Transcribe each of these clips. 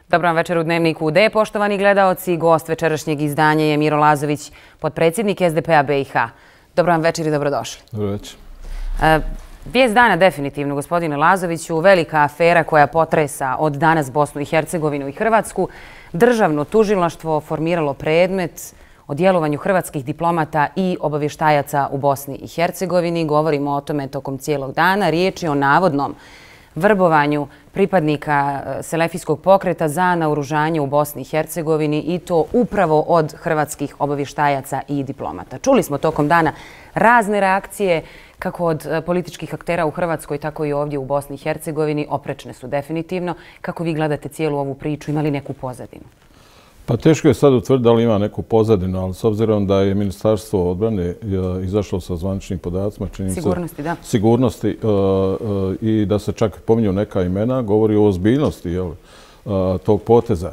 Dobro vam večer u Dnevniku D, poštovani gledaoci. Gost večerašnjeg izdanja je Miro Lazović, potpredsjednik SDP-a BiH. Dobro vam večer i dobrodošli. Dobro večer. Vijest dana definitivno, gospodine Lazoviću, velika afera koja potresa od danas Bosnu i Hercegovinu i Hrvatsku. Državno tužilaštvo formiralo predmet o djelovanju hrvatskih diplomata i obavještajaca u Bosni i Hercegovini. Govorimo o tome tokom cijelog dana. Riječ je o navodnom vrbovanju pripadnika selefijskog pokreta za naoružanje u Bosni i Hercegovini i to upravo od hrvatskih obavještajaca i diplomata. Čuli smo tokom dana razne reakcije, kako od političkih aktera u Hrvatskoj, tako i ovdje u Bosni i Hercegovini. Oprečne su definitivno. Kako vi gledate cijelu ovu priču? Ima li neku pozadinu? Pa teško je sad utvrditi da li ima neku pozadinu, ali s obzirom da je Ministarstvo odbrane izašlo sa zvaničnim podacima, sigurnosti i da se čak pominju neka imena, govori o ozbiljnosti tog poteza.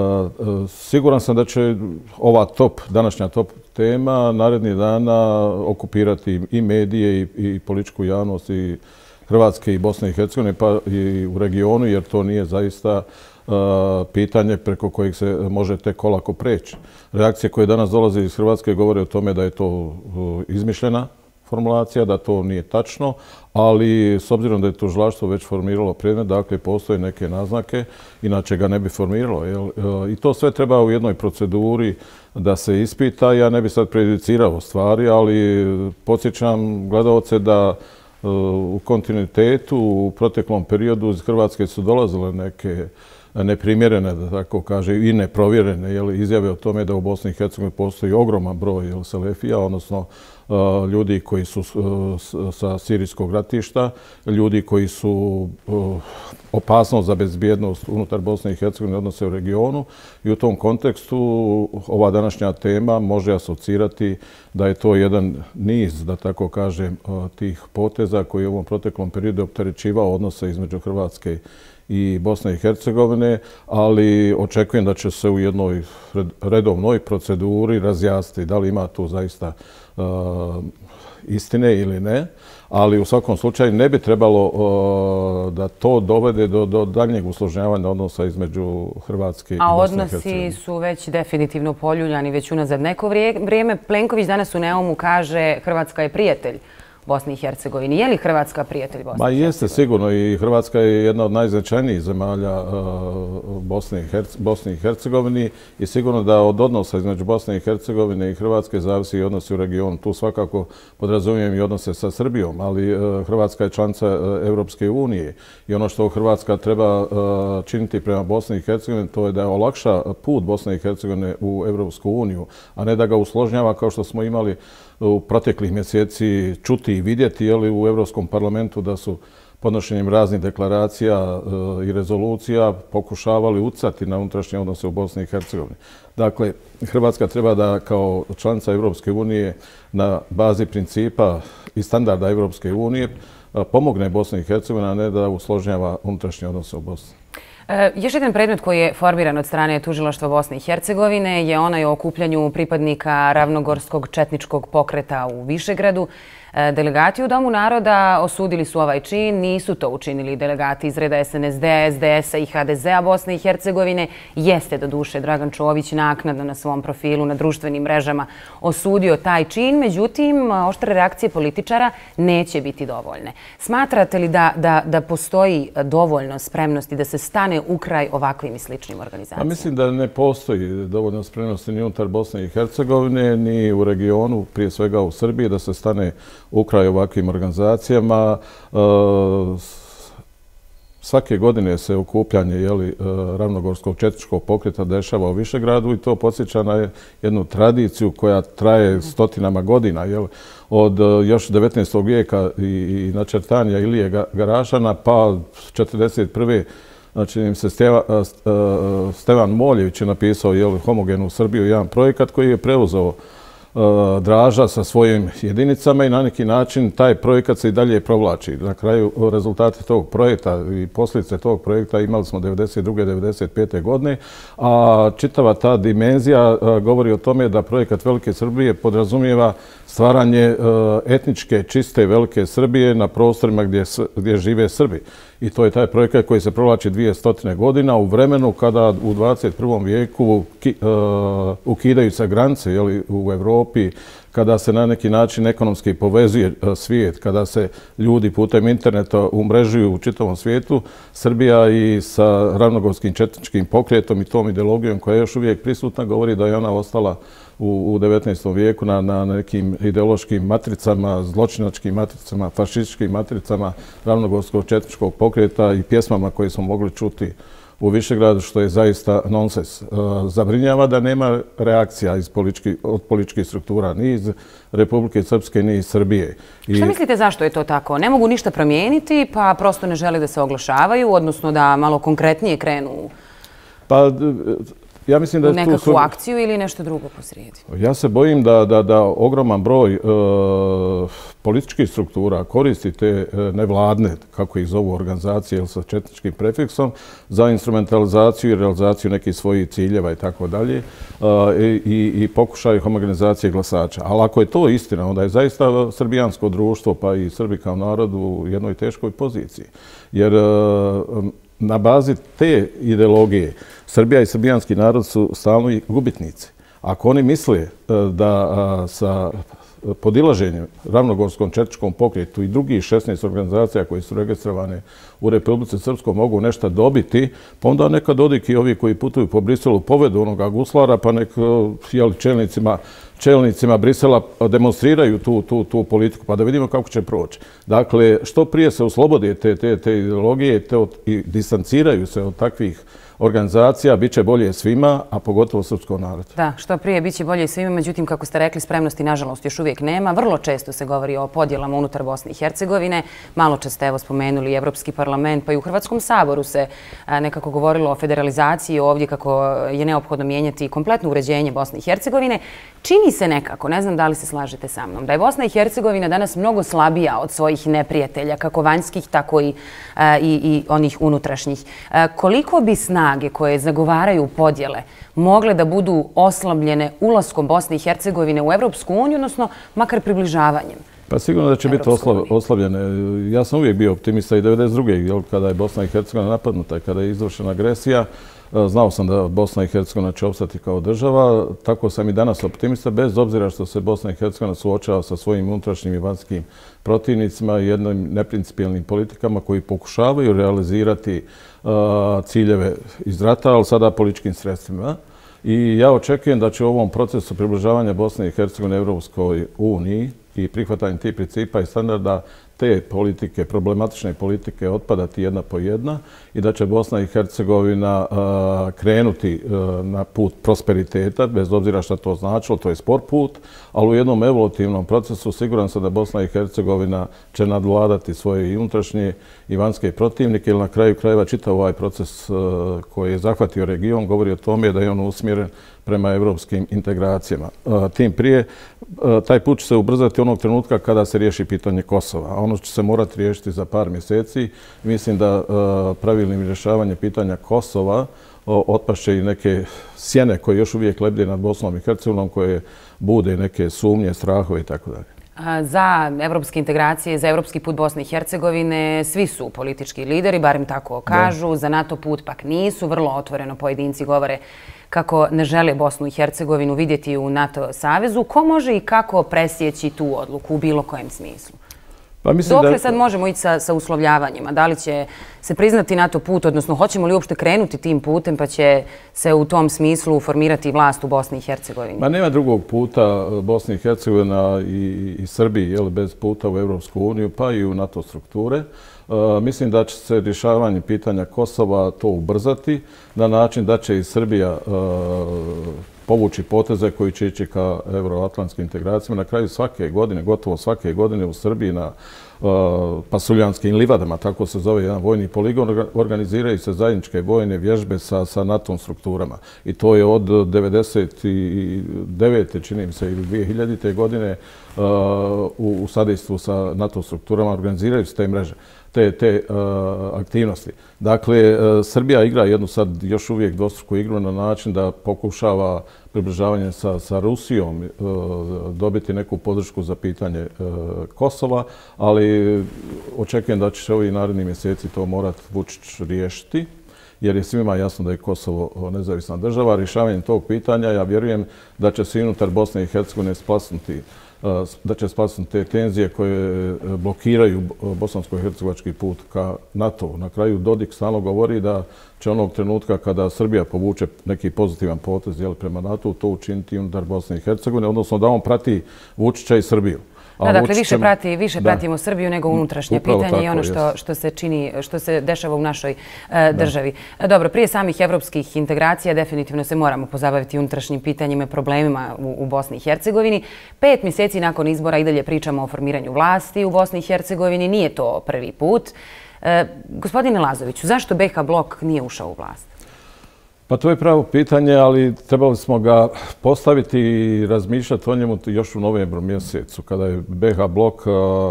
Siguran sam da će ova današnja top tema narednih dana okupirati i medije i političku javnost i Hrvatske i Bosne i Hercegovine, pa i u regionu, jer to nije zaista pitanje preko kojeg se može tek olako preći. Reakcije koje danas dolaze iz Hrvatske govore o tome da je to izmišljena formulacija, da to nije tačno, ali s obzirom da je tužilaštvo već formiralo predmet, dakle postoje neke naznake, inače ga ne bi formiralo. I to sve treba u jednoj proceduri da se ispita. Ja ne bi sad prejudicirao stvari, ali podsjećam gledaoce da u kontinuitetu u proteklom periodu iz Hrvatske su dolazile neke neprimjerene, da tako kaže, i neprovjerene izjave o tome da u Bosni i Hercegovini postoji ogroman broj selefija, odnosno ljudi koji su sa sirijskog ratišta, ljudi koji su opasnost za bezbjednost unutar Bosne i Hercegovine odnose u regionu i u tom kontekstu ova današnja tema može asocirati da je to jedan niz, da tako kažem, tih poteza koji je u ovom proteklom periodu opterećivao odnose između Hrvatske i Bosne i Hercegovine, ali očekujem da će se u jednoj redovnoj proceduri razjasniti da li ima tu zaista istine ili ne, ali u svakom slučaju ne bi trebalo da to dovede do daljnjeg usložnjavanja odnosa između Hrvatske i Bosne i Hercegovine. A odnosi su već definitivno poljuljani već unazad neko vrijeme. Plenković danas u Neumu kaže Hrvatska je prijatelj Bosni i Hercegovini. Je li Hrvatska prijatelj Bosne i Hercegovine? Jeste sigurno i Hrvatska je jedna od najznačajnijih zemalja Bosni i Hercegovini i sigurno da od odnosa između Bosne i Hercegovine i Hrvatske zavisi i odnosi u regionu. Tu svakako podrazumijem i odnose sa Srbijom, ali Hrvatska je članica Europske unije i ono što Hrvatska treba činiti prema Bosni i Hercegovini to je da olakša put Bosne i Hercegovine u Europsku uniju, a ne da ga usložnjava kao što smo imali u proteklih mjeseci čuti i vidjeti u Europskom parlamentu da su podnošenjem raznih deklaracija i rezolucija pokušavali uticati na unutrašnje odnose u Bosni i Hercegovini. Dakle, Hrvatska treba da kao članica Europske unije na bazi principa i standarda Europske unije pomogne Bosni i Hercegovini, a ne da usložnjava unutrašnje odnose u Bosni. Još jedan predmet koji je formiran od strane tužilaštva Bosne i Hercegovine je onaj o okupljanju pripadnika ravnogorskog četničkog pokreta u Višegradu. Delegati u Domu naroda osudili su ovaj čin, nisu to učinili delegati iz reda SNSD-a, SDS-a i HDZ-a Bosne i Hercegovine. Jeste doduše Dragan Čović naknadno na svom profilu na društvenim mrežama osudio taj čin, međutim oštre reakcije političara neće biti dovoljne. Smatrate li da postoji dovoljno spremnosti da se stane u kraj ovakvim i sličnim organizacijama? Mislim da ne postoji dovoljno spremnosti ni unutar Bosne i Hercegovine, ni u regionu, prije svega u Srbiji, da se stane u kraj ovakvim organizacijama. Svake godine se okupljanje ravnogorskog četničkog pokreta dešava u Višegradu i to podsjeća na jednu tradiciju koja traje stotinama godina. Od još 19. vijeka i načrtanja Ilije Garašana pa 1941. Znači, im se Stevan Moljević je napisao Homogenu Srbiju, jedan projekat koji je preuzeo Draža sa svojim jedinicama i na neki način taj projekat se i dalje provlači. Na kraju rezultate tog projekta i posljedice tog projekta imali smo 1992. 1995. godine, a čitava ta dimenzija govori o tome da projekat Velike Srbije podrazumijeva stvaranje etničke, čiste Velike Srbije na prostorima gdje žive Srbi. I to je taj projekat koji se provlači 200 godina u vremenu kada u 21. vijeku ukidaju se granice u Evropi, kada se na neki način ekonomski povezuje svijet, kada se ljudi putem interneta umrežuju u čitavom svijetu, Srbija i sa ravnogorskim četničkim pokretom i tom ideologijom koja je još uvijek prisutna govori da je ona ostala u 19. vijeku na nekim ideološkim matricama, zločinačkim matricama, fašističkim matricama ravnogorskog četničkog pokreta i pjesmama koje smo mogli čuti u Višegradu, što je zaista nonsens. Zabrinjava da nema reakcija od političkih struktura, ni iz Republike Srpske, ni iz Srbije. Šta mislite zašto je to tako? Ne mogu ništa promijeniti, pa prosto ne žele da se oglašavaju, odnosno da malo konkretnije krenu ja mislim da u nekakvu akciju ili nešto drugo posrijedi? Ja se bojim da ogroman broj političkih struktura koristi te nevladne, kako ih zovu, organizacije sa četničkim prefiksom, za instrumentalizaciju i realizaciju nekih svojih ciljeva i tako dalje i pokušaju homogenizacije glasača. Ali ako je to istina, onda je zaista srbijansko društvo, pa i Srbi kao narod u jednoj teškoj poziciji. Jer na bazi te ideologije Srbija i srbijanski narod su stalno gubitnici. Ako oni misle da sa podilaženjem ravnogorskom četničkom pokretu i drugih 16 organizacija koje su registrovane u Republici Srpskoj mogu nešto dobiti, pa onda neka Dodik i ovi koji putuju po Briselu povedu onoga guslara, pa nek čelnicima Brisela demonstriraju tu politiku, pa da vidimo kako će proći. Dakle, što prije se oslobode te ideologije i distanciraju se od takvih organizacija, bit će bolje svima, a pogotovo srpskom narodu. Da, što prije bit će bolje svima, međutim, kako ste rekli, spremnosti nažalost još uvijek nema. Vrlo često se govori o podjelama unutar Bosne i Hercegovine. Malo čas ste spomenuli Evropski parlament, pa i u Hrvatskom saboru se nekako govorilo o federalizaciji ovdje, kako je neophodno mijenjati kompletno uređenje Bosne i Hercegovine. Čini se nekako, ne znam da li se slažete sa mnom, da je Bosna i Hercegovina danas mnogo slabija od svojih neprijatelja, kako vanjskih, tako i onih unutrašnjih. Koliko bi snage koje zagovaraju podjele mogle da budu oslabljene ulaskom Bosne i Hercegovine u Evropsku uniju, odnosno makar približavanjem? Pa sigurno da će biti oslabljene. Ja sam uvijek bio optimista i 1992. kada je Bosna i Hercegovina napadnuta i kada je izvršena agresija. Znao sam da Bosna i Hercegovina će opstati kao država. Tako sam i danas optimista, bez obzira što se Bosna i Hercegovina suočava sa svojim unutrašnjim i vanjskim protivnicima i jednim neprincipijelnim politikama koji pokušavaju realizirati ciljeve iz rata, ali sada političkim sredstvima. I ja očekujem da će u ovom procesu približavanja Bosne i Hercegovine Evropskoj uniji i prihvatanje tih principa i standarda te politike, problematične politike otpadati jedna po jedna i da će Bosna i Hercegovina krenuti na put prosperiteta, bez obzira što to značilo, to je spor put, ali u jednom evolutivnom procesu siguran sam da Bosna i Hercegovina će nadvladati svoje i unutrašnje i vanjske protivnike, ili na kraju krajeva čitav ovaj proces koji je zahvatio region govori o tome da je on usmjeren prema evropskim integracijama. Tim prije, taj put će se ubrzati onog trenutka kada se riješi pitanje Kosova. Ono će se morati riješiti za par mjeseci. Mislim da pravilnim rješavanjem pitanja Kosova otpašće i neke sjene koje još uvijek lebde nad Bosnom i Hercegovinom, koje bude neke sumnje, strahove i tako dalje. Za evropske integracije, za evropski put Bosne i Hercegovine svi su politički lideri, barem tako kažu. Za NATO put pak nisu. Vrlo otvoreno pojedinci govore kako ne žele Bosnu i Hercegovinu vidjeti u NATO savezu. Ko može i kako presjeći tu odluku u bilo kojem smislu? Dokle sad možemo ići sa uslovljavanjima? Da li će se priznati NATO put, odnosno hoćemo li uopšte krenuti tim putem pa će se u tom smislu formirati vlast u Bosni i Hercegovini? Ma nema drugog puta Bosni i Hercegovina i Srbiji bez puta u Evropsku uniju pa i u NATO strukture. Mislim da će se rješavanje pitanja Kosova to ubrzati na način da će i Srbija povući poteze koji će ići ka euroatlantskim integracijama. Na kraju svake godine, gotovo svake godine u Srbiji na Pasuljanskim livadama, tako se zove jedan vojni poligon, organiziraju se zajedničke vojne vježbe sa NATO strukturama. I to je od 1999. čini mi se ili 2000. godine u sadejstvu sa NATO strukturama organiziraju se te mreže, te aktivnosti. Dakle, Srbija igra jednu sad još uvijek dvostruku igru na način da pokušava približavanje sa Rusijom dobiti neku podršku za pitanje Kosova, ali očekujem da će ovih narednih mjeseci to morati Vučić riješiti, jer je svima jasno da je Kosovo nezavisna država. Rješavanjem tog pitanja ja vjerujem da će se unutar Bosne i Hercegovine splasnuti te tenzije koje blokiraju bosansko-hercegovački put ka NATO. Na kraju Dodik stalno govori da će onog trenutka kada Srbija povuče neki pozitivan potez prema NATO, to učiniti unutar Bosne i Hercegovine, odnosno da on prati Vučića i Srbiju. Da, dakle, više pratimo Srbiju nego unutrašnje pitanje i ono što se dešava u našoj državi. Dobro, prije samih evropskih integracija definitivno se moramo pozabaviti unutrašnjim pitanjima i problemima u Bosni i Hercegovini. 5 mjeseci nakon izbora i dalje pričamo o formiranju vlasti u Bosni i Hercegovini. Nije to prvi put. Gospodine Lazoviću, zašto BiH blok nije ušao u vlast? Pa to je pravo pitanje, ali trebali smo ga postaviti i razmišljati o njemu još u novembru mjesecu, kada je BiH blok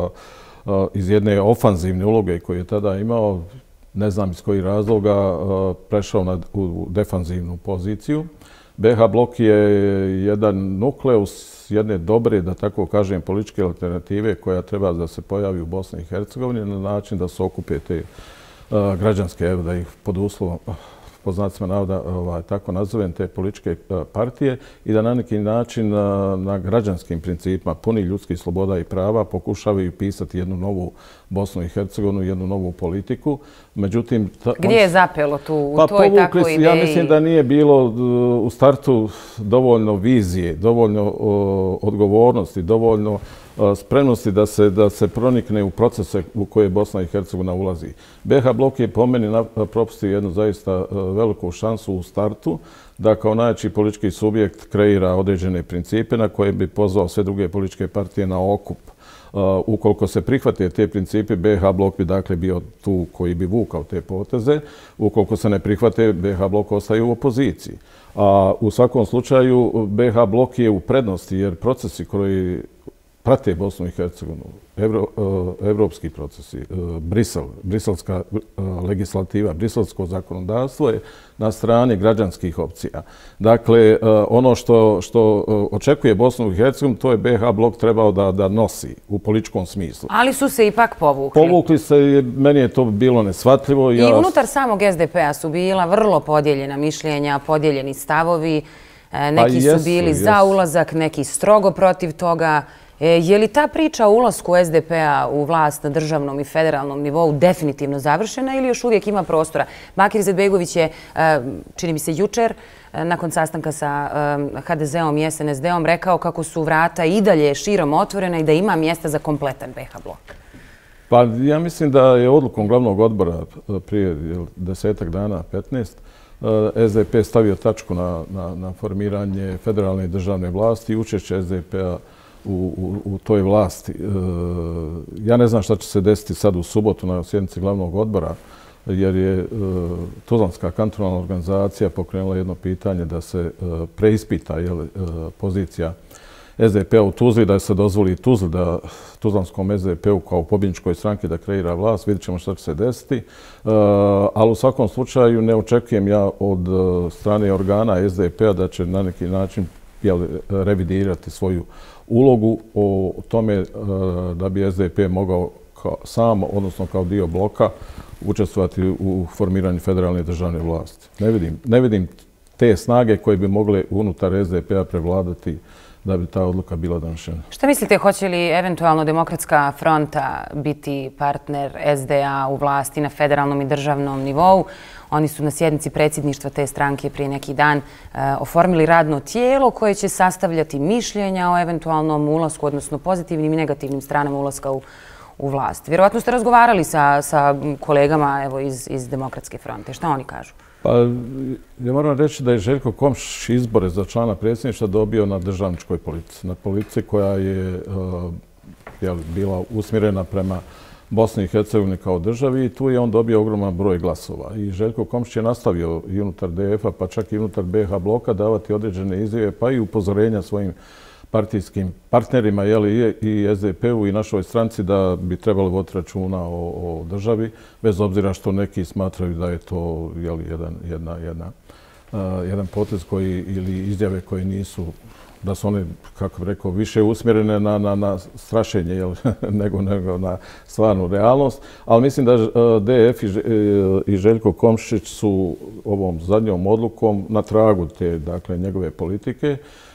iz jedne ofanzivne uloge koju je tada imao, ne znam iz kojih razloga, prešao u defanzivnu poziciju. BiH blok je jedan nukleus jedne dobre, da tako kažem, političke alternative koja treba da se pojavi u Bosni i Hercegovini na način da se okupe te građanske, da ih pod uslovom po znacima navoda tako nazovem, te političke partije i da na neki način na građanskim principima puni ljudskih sloboda i prava pokušavaju pisati jednu novu Bosnu i Hercegovinu, jednu novu politiku. Međutim, gdje je zapelo tu u toj takvoj ideji? Ja mislim da nije bilo u startu dovoljno vizije, dovoljno odgovornosti, dovoljno spremnosti da se pronikne u procese u koje Bosna i Hercegovina ulazi. BiH blok je po meni propustio jednu zaista veliku šansu u startu da kao najjači politički subjekt kreira određene principe na koje bi pozvao sve druge političke partije na okup. Ukoliko se prihvate te principe, BiH blok bi dakle bio tu koji bi vukao te poteze. Ukoliko se ne prihvate, BiH blok ostaje u opoziciji. A u svakom slučaju BiH blok je u prednosti jer procesi koji prate Bosnu i Hercegovinu, evropski procesi, briselska legislativa, briselsko zakonodavstvo je na strani građanskih opcija. Dakle, ono što očekuje Bosnu i Hercegovinu, to je BiH blok trebao da nosi u političkom smislu. Ali su se ipak povukli. Povukli se, jer meni je to bilo neshvatljivo. I unutar samog SDP-a su bila vrlo podijeljena mišljenja, podijeljeni stavovi. Neki su bili za ulazak, neki strogo protiv toga. Je li ta priča o ulasku SDP-a u vlast na državnom i federalnom nivou definitivno završena ili još uvijek ima prostora? Bakir Izetbegović je, čini mi se jučer, nakon sastanka sa HDZ-om i SNSD-om rekao kako su vrata i dalje širom otvorena i da ima mjesta za kompletan BiH blok. Pa ja mislim da je odlukom glavnog odbora prije 10 dana, 15, SDP stavio tačku na formiranje federalne i državne vlasti i učešće SDP-a u toj vlasti. Ja ne znam šta će se desiti sad u subotu na sjednici glavnog odbora, jer je Tuzlanska kantonalna organizacija pokrenula jedno pitanje da se preispita pozicija SDP-a u Tuzli, da se dozvoli Tuzli da Tuzlanskom SDP-u kao pobjedničkoj stranki da kreira vlast. Vidjet ćemo šta će se desiti. Ali u svakom slučaju ne očekujem ja od strane organa SDP-a da će na neki način revidirati svoju ulogu o tome da bi SDP mogao sam, odnosno kao dio bloka, učestvovati u formiranju federalne državne vlasti. Ne vidim te snage koje bi mogle unutar SDP-a prevladati da bi ta odluka bila donošena. Šta mislite, hoće li eventualno Demokratska fronta biti partner SDA u vlasti na federalnom i državnom nivou? Oni su na sjednici predsjedništva te stranke prije neki dan oformili radno tijelo koje će sastavljati mišljenja o eventualnom ulasku, odnosno pozitivnim i negativnim stranama ulaska u vlast. Vjerovatno ste razgovarali sa kolegama iz Demokratske fronte. Šta oni kažu? Pa, ja moram reći da je Željko Komšić izbore za člana predsjedništva dobio na državničkoj politici. Na politici koja je bila usmjerena prema Bosni i Hercegovini kao državi i tu je on dobio ogroman broj glasova. I Željko Komšić je nastavio i unutar DF-a, pa čak i unutar BiH bloka davati određene izjave, pa i upozorenja svojim partijskim partnerima i SDP-u i našoj stranci da bi trebalo voditi računa o državi, bez obzira što neki smatraju da je to jedan potez ili izjave koje nisu, da su one, kako bih rekao, više usmjerene na strašenje nego na stvarnu realnost. Ali mislim da DF i Željko Komšić su ovom zadnjom odlukom na tragu te, dakle, njegove politike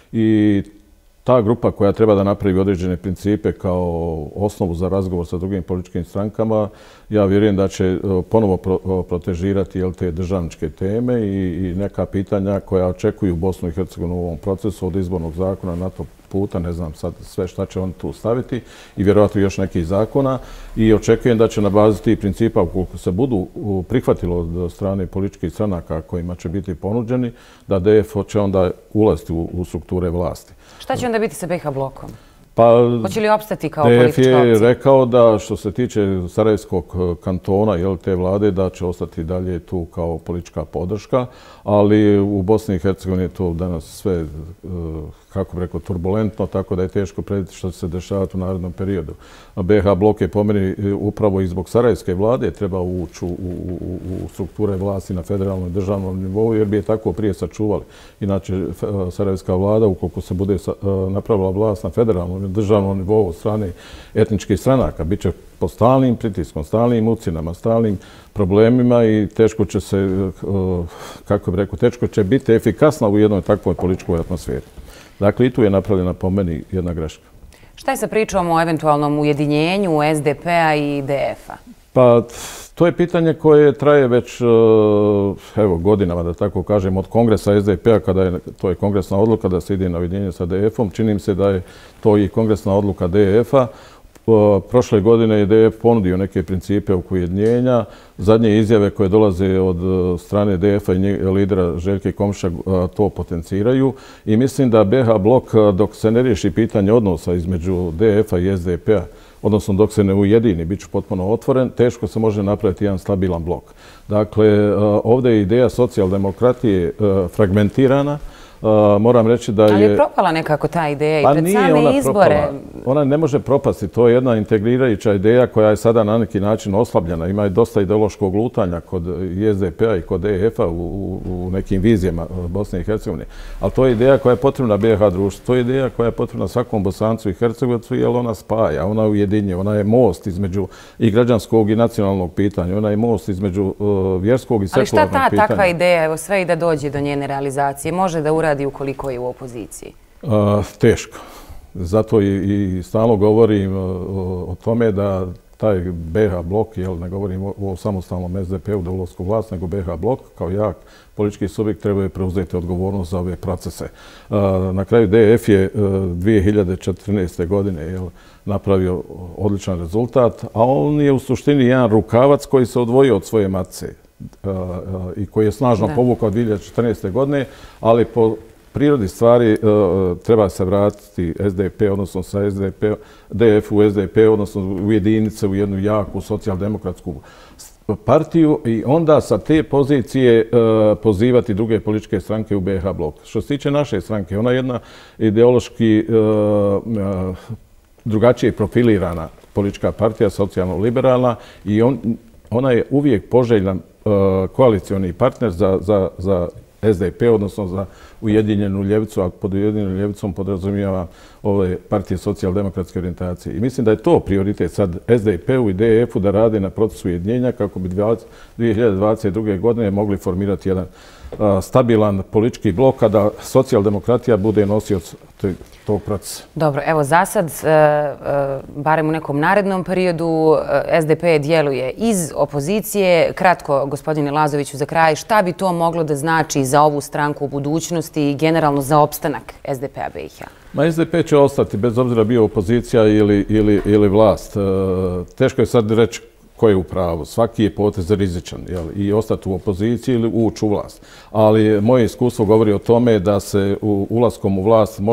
i ta grupa koja treba da napravi određene principe kao osnovu za razgovor sa drugim političkim strankama, ja vjerujem da će ponovo protežirati te državničke teme i neka pitanja koja očekuju Bosnu i Hercegovinu u ovom procesu od izbornog zakona na to puta, ne znam sad sve šta će on tu staviti i vjerojatno još nekih zakona i očekujem da će na bazi tih principa, ukoliko se budu prihvatilo od strane političkih stranaka kojima će biti ponuđeni, da DF će onda ulaziti u strukture vlasti. Šta će onda biti sa BiH blokom? Pa, hoće li opstati kao politička opcija? DF je rekao da što se tiče Sarajevskog kantona, te vlade, da će ostati dalje tu kao politička podrška, ali u Bosni i Hercegovini je to danas sve, kako bih rekao, turbulentno, tako da je teško predvidjeti što će se dešavati u narednom periodu. BiH blok je po meni upravo i zbog Sarajevske vlade treba ući u strukture vlasti na federalnom i državnom nivou, jer bi je tako prije sačuvali. Inače, Sarajevska vlada, ukoliko se bude napravila vlast na federalnom i državnom nivou od strane etničkih stranaka, bit će pod stalnim pritiskom, stalnim ucjenama, stalnim problemima i teško će se, kako bih rekao, teško će biti efikasna u jednoj takvoj političkoj atmosferi. Dakle, i tu je napravljena po meni jedna greška. Šta je sa pričom o eventualnom ujedinjenju SDP-a i DF-a? Pa, to je pitanje koje traje već godinama, da tako kažem, od kongresa SDP-a, to je kongresna odluka da se ide na ujedinjenje sa DF-om. Čini mi se da je to i kongresna odluka DF-a. Prošle godine je DF ponudio neke principe oko ujedinjenja. Zadnje izjave koje dolaze od strane DF-a i lidera Željke Komšića to potenciraju. I mislim da BiH blok, dok se ne riješi pitanje odnosa između DF-a i SDP-a, odnosno dok se ne ujedini, bit će potpuno otvoren, teško se može napraviti jedan stabilan blok. Dakle, ovdje je ideja socijaldemokratije fragmentirana. Moram reći da je... Ali je propala nekako ta ideja i pred same izbore. Ona ne može propasti. To je jedna integrirajuća ideja koja je sada na neki način oslabljena. Ima i dosta ideološkog lutanja kod SDP-a i kod DF-a u nekim vizijama Bosne i Hercegovine. Ali to je ideja koja je potrebna BiH društvu. To je ideja koja je potrebna svakom Bosancu i Hercegovcu, jer ona spaja, ona ujedinjuje, ona je most između i građanskog i nacionalnog pitanja. Ona je most između vjerskog i sekularnog pitanja. Ali šta ta takva ideja, evo sve i da dođe do njene realizacije, može da uradi ukoliko je u opoziciji? Teško. Zato i stalno govorim o tome da taj BiH blok, ne govorim o samostalnom SDP-u da ulasku vlast, nego BiH blok kao jak politički subjekt trebaju preuzeti odgovornost za ove procese. Na kraju DF je 2014. godine napravio odličan rezultat, a on je u suštini jedan rukavac koji se odvojio od svoje matice i koji je snažno povukao 2014. godine, ali po prirodi stvari treba se vratiti SDP, odnosno sa DF u SDP, odnosno ujediniti se u jednu jaku socijaldemokratsku partiju i onda sa te pozicije pozivati druge političke stranke u BiH blok. Što se tiče naše stranke, ona je jedna ideološki drugačije profilirana politička partija, socijalno-liberalna i ona je uvijek poželjan koalicioni partner za SDP, odnosno za Ujedinjenu ljevicu, a pod Ujedinjenom ljevicom podrazumijeva ove partije socijaldemokratske orijentacije. I mislim da je to prioritet sad SDP-u i DF-u da rade na procesu ujedinjenja kako bi 2022. godine mogli formirati jedan stabilan politički blok, a da socijaldemokratija bude nosioc tog procesa. Dobro, evo za sad, barem u nekom narednom periodu, SDP djeluje iz opozicije. Kratko, gospodine Lazoviću, za kraj, šta bi to moglo da znači za ovu stranku u budućnosti i generalno za opstanak SDP-a BiH? Ma SDP će ostati, bez obzira bio opozicija ili vlast. Teško je sad reći ko je u pravu. Svaki je potez rizičan i ostati u opoziciji ili ući u vlast. Ali moje iskustvo govori o tome da se ulaskom u vlast može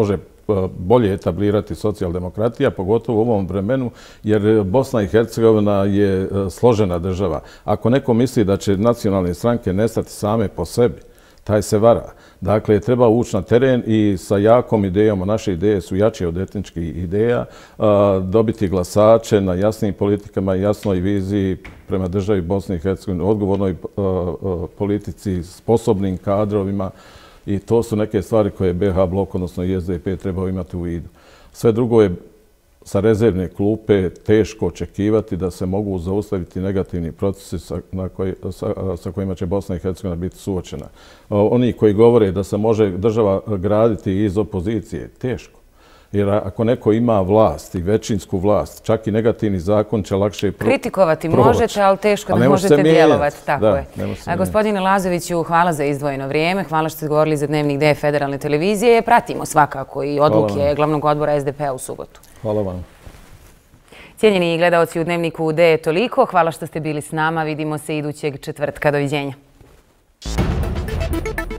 bolje etablirati socijaldemokratija, pogotovo u ovom vremenu, jer Bosna i Hercegovina je složena država. Ako neko misli da će nacionalne stranke nestati same po sebi, taj se vara. Dakle, treba ući na teren i sa jakom idejom, naše ideje su jače od etničkih ideja, dobiti glasače na jasnim politikama i jasnoj viziji prema državi Bosne i Hercegovine, odgovornoj politici, sposobnim kadrovima i to su neke stvari koje BiH blok, odnosno i SDP, trebao imati u vidu. Sve drugo je sa rezervne klupe teško očekivati da se mogu zaustaviti negativni procesi sa kojima će Bosna i Hercegovina biti suočena. Oni koji govore da se može država graditi iz opozicije, teško. Jer ako neko ima vlast i većinsku vlast, čak i negativni zakon će lakše proći. Kritikovati možete, ali teško da možete djelovati. Tako je. Gospodine Lazoviću, hvala za izdvojeno vrijeme. Hvala što ste govorili za Dnevnik D Federalne televizije. Pratimo svakako i odluke glavnog odbora SDP-a u subotu. Hvala vam. Cijenjeni gledaoci u Dnevniku D je toliko. Hvala što ste bili s nama. Vidimo se idućeg četvrtka. Doviđenja.